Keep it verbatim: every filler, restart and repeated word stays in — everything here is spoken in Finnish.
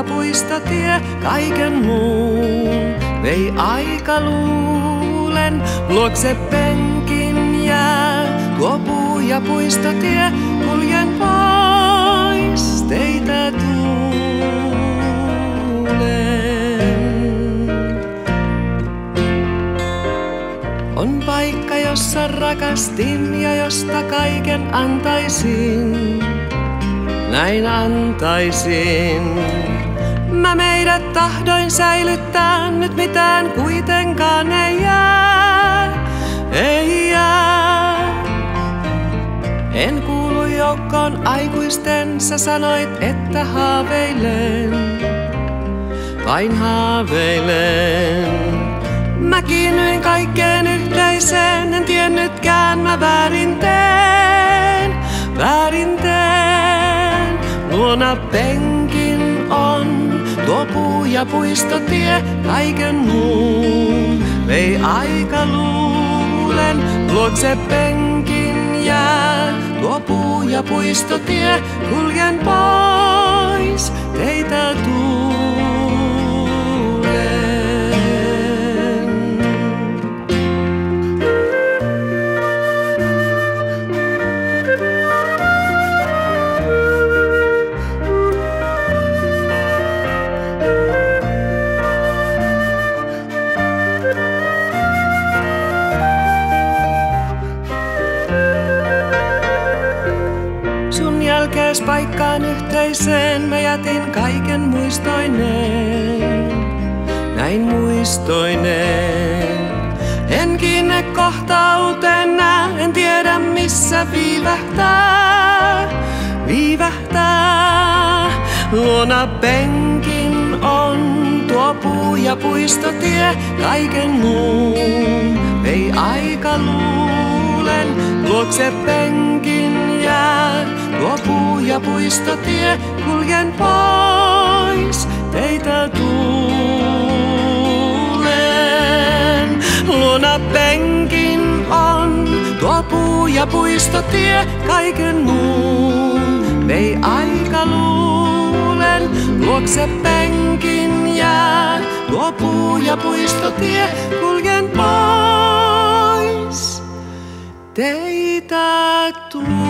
puistotie, kaiken muun vei aika luulen. Luokse penkin jää tuo puu ja puistotie, kuljen pois teitä tuulen. On paikka, jossa rakastin ja josta kaiken antaisin. Näin antaisin. Mä meidät tahdoin säilyttää, nyt mitään kuitenkaan ei jää, ei jää. En kuulu joukkoon aikuisten, sä sanoit, että haaveilen, vain haaveilen. Mä kiinnyin kaikkeen yhteiseen, en tiennytkään mä väärin teen, väärin teen. Luona penkin on tuo puu ja puistotie, kaiken muun vei aika luulen. Luokse penkin jää tuo puu ja puistotie, kuljen pois teitä tuulen. Jälkees paikkaan yhteiseen mä jätin kaiken muistoineen, näin muistoineen. En kiinne kohtauteen nää, en tiedä missä viivähtää, viivähtää. Luona penkin on tuo puu ja puistotie, kaiken muun vei aika luulen. Luokse penkin jää tuo puu ja puistotie, kuljen pois teitä tuulen. Luona penkin on tuo puu ja puistotie, kaiken muun vei aika luulen. Luokse penkin jää tuo puu ja puistotie, kuljen pois teitä tuulen.